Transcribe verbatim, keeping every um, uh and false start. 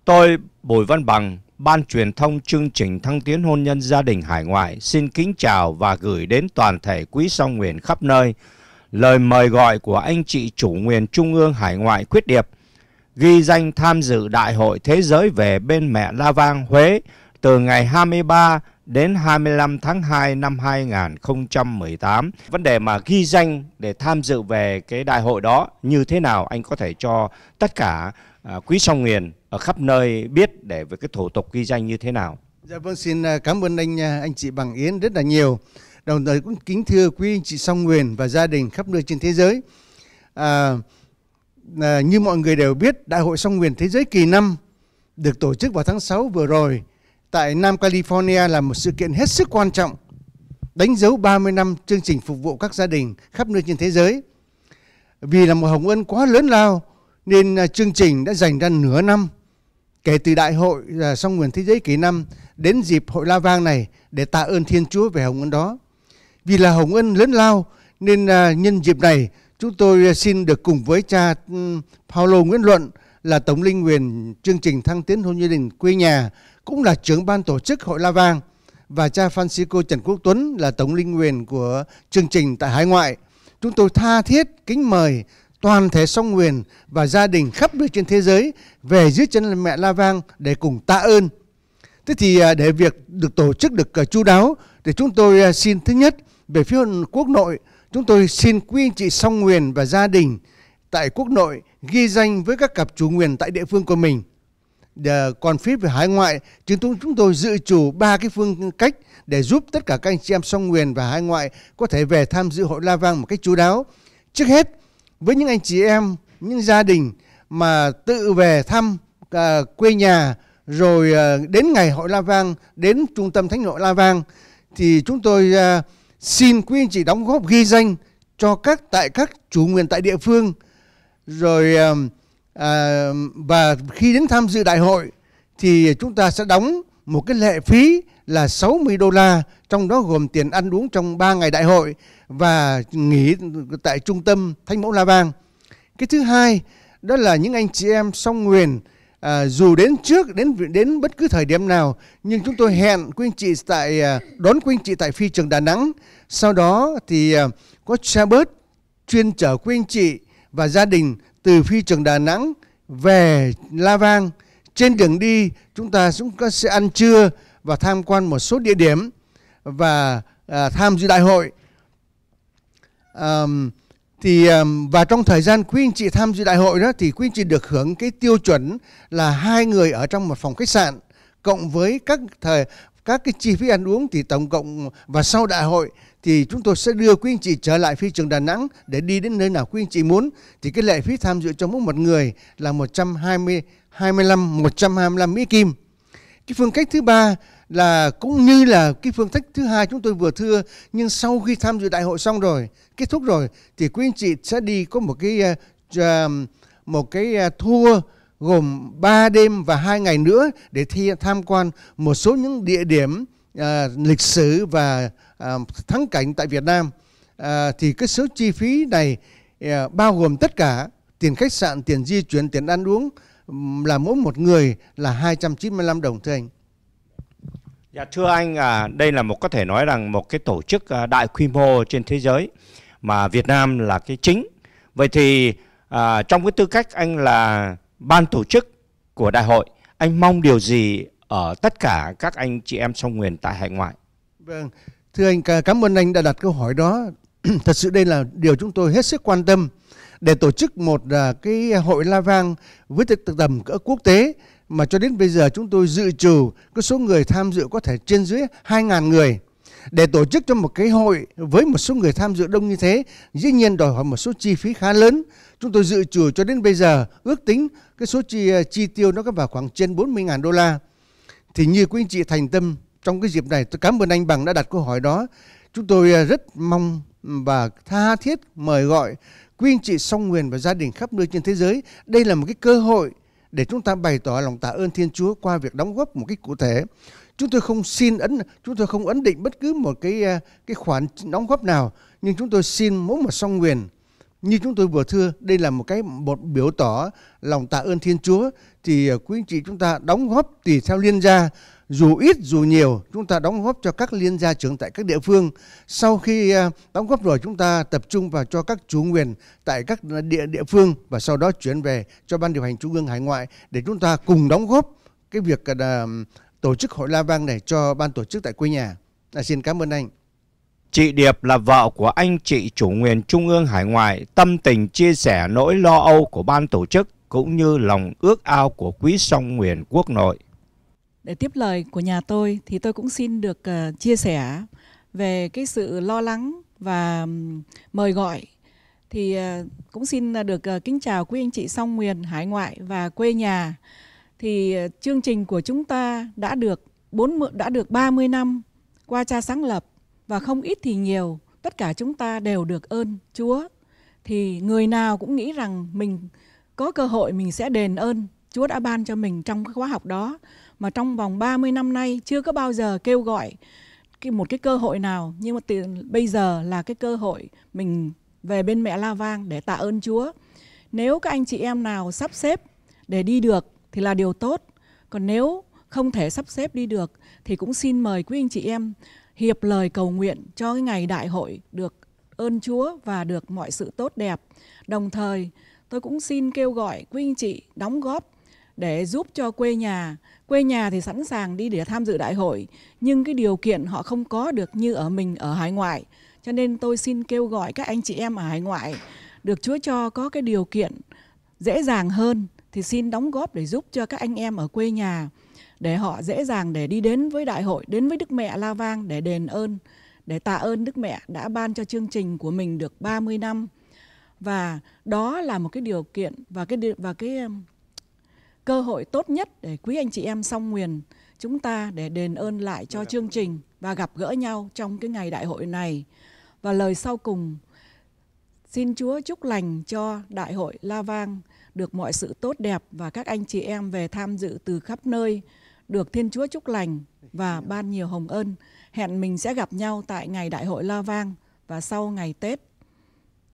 Tôi, Bùi Văn Bằng, Ban truyền thông chương trình Thăng tiến hôn nhân gia đình hải ngoại xin kính chào và gửi đến toàn thể quý song nguyện khắp nơi lời mời gọi của anh chị chủ nguyện Trung ương hải ngoại Khuyết Điệp ghi danh tham dự Đại hội Thế giới về bên mẹ La Vang Huế từ ngày hai mươi ba đến hai mươi lăm tháng hai năm hai nghìn không trăm mười tám. Vấn đề mà ghi danh để tham dự về cái đại hội đó như thế nào, anh có thể cho tất cả à, quý song nguyện ở khắp nơi biết để về cái thủ tục ghi danh như thế nào. Dạ vâng, xin cảm ơn anh anh chị Bằng Yến rất là nhiều. Đồng thời cũng kính thưa quý anh chị song nguyện và gia đình khắp nơi trên thế giới. À, à, như mọi người đều biết, Đại hội Song nguyện Thế giới kỳ năm được tổ chức vào tháng sáu vừa rồi tại Nam California là một sự kiện hết sức quan trọng, đánh dấu ba mươi năm chương trình phục vụ các gia đình khắp nơi trên thế giới. Vì là một hồng ân quá lớn lao nên chương trình đã dành ra nửa năm kể từ Đại hội Song nguyện Thế giới kỳ năm đến dịp hội La Vang này để tạ ơn Thiên Chúa về hồng ân đó. Vì là hồng ân lớn lao nên nhân dịp này chúng tôi xin được cùng với cha Paulo Nguyễn Luận là tổng linh nguyện chương trình Thăng tiến hôn nhân gia đình quê nhà, cũng là trưởng ban tổ chức hội La Vang, và cha Francisco Trần Quốc Tuấn là tổng linh nguyện của chương trình tại hải ngoại. Chúng tôi tha thiết kính mời toàn thể song nguyện và gia đình khắp nơi trên thế giới về dưới chân mẹ La Vang để cùng tạ ơn. Thế thì để việc được tổ chức được chu đáo thì chúng tôi xin, thứ nhất, về phía quốc nội, chúng tôi xin quý anh chị song nguyện và gia đình tại quốc nội ghi danh với các cặp chủ nguyện tại địa phương của mình. Để còn phía về hải ngoại, chúng tôi, chúng tôi dự chủ ba cái phương cách để giúp tất cả các anh chị em song nguyện và hải ngoại có thể về tham dự hội La Vang một cách chu đáo. Trước hết, với những anh chị em, những gia đình mà tự về thăm uh, quê nhà rồi uh, đến ngày hội La Vang, đến trung tâm thánh hội La Vang, thì chúng tôi uh, xin quý anh chị đóng góp ghi danh cho các tại các chủ nguyện tại địa phương. Rồi uh, uh, và khi đến tham dự đại hội thì chúng ta sẽ đóng một cái lệ phí là sáu mươi đô la, trong đó gồm tiền ăn uống trong ba ngày đại hội và nghỉ tại trung tâm Thánh mẫu La Vang. Cái thứ hai đó là những anh chị em song nguyện à, dù đến trước đến đến bất cứ thời điểm nào, nhưng chúng tôi hẹn quý anh chị tại đón quý anh chị tại phi trường Đà Nẵng. Sau đó thì à, có xe bus chuyên chở quý anh chị và gia đình từ phi trường Đà Nẵng về La Vang. Trên đường đi chúng ta cũng sẽ ăn trưa và tham quan một số địa điểm và à, tham dự đại hội. À, thì à, và trong thời gian quý anh chị tham dự đại hội đó thì quý anh chị được hưởng cái tiêu chuẩn là hai người ở trong một phòng khách sạn, cộng với các thời các cái chi phí ăn uống thì tổng cộng, và sau đại hội thì chúng tôi sẽ đưa quý anh chị trở lại phi trường Đà Nẵng để đi đến nơi nào quý anh chị muốn. Thì cái lệ phí tham dự cho mỗi một người là một trăm hai mươi, hai mươi lăm, một trăm hai mươi lăm Mỹ Kim. Cái phương cách thứ ba là cũng như là cái phương cách thứ hai chúng tôi vừa thưa, nhưng sau khi tham dự đại hội xong rồi, kết thúc rồi, thì quý anh chị sẽ đi có một cái uh, một cái tour gồm ba đêm và hai ngày nữa để thi tham quan một số những địa điểm uh, lịch sử và uh, thắng cảnh tại Việt Nam. Uh, thì cái số chi phí này uh, bao gồm tất cả tiền khách sạn, tiền di chuyển, tiền ăn uống, là mỗi một người là hai trăm chín mươi lăm đồng, thưa anh. Dạ, thưa anh, à, đây là một có thể nói rằng một cái tổ chức à, đại quy mô trên thế giới mà Việt Nam là cái chính. Vậy thì à, trong cái tư cách anh là ban tổ chức của đại hội, anh mong điều gì ở tất cả các anh chị em song nguyện tại hải ngoại? Vâng, thưa anh, cảm ơn anh đã đặt câu hỏi đó. Thật sự đây là điều chúng tôi hết sức quan tâm. Để tổ chức một uh, cái hội La Vang với tầm cỡ quốc tế mà cho đến bây giờ chúng tôi dự trù cái số người tham dự có thể trên dưới hai nghìn người. Để tổ chức cho một cái hội với một số người tham dự đông như thế, dĩ nhiên đòi hỏi một số chi phí khá lớn. Chúng tôi dự trù cho đến bây giờ ước tính cái số chi, chi tiêu nó có vào khoảng trên bốn mươi nghìn đô la. Thì như quý anh chị thành tâm trong cái dịp này, tôi cảm ơn anh Bằng đã đặt câu hỏi đó. Chúng tôi rất mong và tha thiết mời gọi quý anh chị song nguyện và gia đình khắp nơi trên thế giới. Đây là một cái cơ hội để chúng ta bày tỏ lòng tạ ơn Thiên Chúa qua việc đóng góp một cái cụ thể. Chúng tôi không xin ấn, chúng tôi không ấn định bất cứ một cái cái khoản đóng góp nào, nhưng chúng tôi xin mỗi một song nguyện Như chúng tôi vừa thưa, đây là một cái một biểu tỏ lòng tạ ơn Thiên Chúa. Thì quý anh chị chúng ta đóng góp tùy theo liên gia, dù ít dù nhiều, chúng ta đóng góp cho các liên gia trưởng tại các địa phương. Sau khi đóng góp rồi, chúng ta tập trung vào cho các chủ nguyện tại các địa địa phương, và sau đó chuyển về cho ban điều hành trung ương hải ngoại để chúng ta cùng đóng góp cái việc uh, tổ chức hội La Vang này cho ban tổ chức tại quê nhà. À, xin cảm ơn anh. Chị Điệp là vợ của anh chị chủ nguyện trung ương hải ngoại, tâm tình chia sẻ nỗi lo âu của ban tổ chức cũng như lòng ước ao của quý song nguyện quốc nội. Để tiếp lời của nhà tôi thì tôi cũng xin được uh, chia sẻ về cái sự lo lắng và um, mời gọi. Thì uh, cũng xin được uh, kính chào quý anh chị song nguyện hải ngoại và quê nhà. Thì uh, chương trình của chúng ta đã được bốn đã được ba mươi năm qua cha sáng lập, và không ít thì nhiều, tất cả chúng ta đều được ơn Chúa. Thì người nào cũng nghĩ rằng mình có cơ hội mình sẽ đền ơn Chúa đã ban cho mình trong cái khóa học đó. Mà trong vòng ba mươi năm nay chưa có bao giờ kêu gọi cái một cái cơ hội nào. Nhưng mà từ bây giờ là cái cơ hội mình về bên mẹ La Vang để tạ ơn Chúa. Nếu các anh chị em nào sắp xếp để đi được thì là điều tốt. Còn nếu không thể sắp xếp đi được thì cũng xin mời quý anh chị em hiệp lời cầu nguyện cho cái ngày đại hội được ơn Chúa và được mọi sự tốt đẹp. Đồng thời tôi cũng xin kêu gọi quý anh chị đóng góp để giúp cho quê nhà. Quê nhà thì sẵn sàng đi để tham dự đại hội, nhưng cái điều kiện họ không có được như ở mình ở hải ngoại. Cho nên tôi xin kêu gọi các anh chị em ở hải ngoại được Chúa cho có cái điều kiện dễ dàng hơn, thì xin đóng góp để giúp cho các anh em ở quê nhà, để họ dễ dàng để đi đến với đại hội, đến với Đức Mẹ La Vang để đền ơn, để tạ ơn Đức Mẹ đã ban cho chương trình của mình được ba mươi năm. Và đó là một cái điều kiện và cái và cái um, cơ hội tốt nhất để quý anh chị em song nguyện chúng ta để đền ơn lại cho chương trình và gặp gỡ nhau trong cái ngày đại hội này. Và lời sau cùng, xin Chúa chúc lành cho đại hội La Vang được mọi sự tốt đẹp, và các anh chị em về tham dự từ khắp nơi được Thiên Chúa chúc lành và ban nhiều hồng ân. Hẹn mình sẽ gặp nhau tại ngày đại hội La Vang và sau ngày Tết.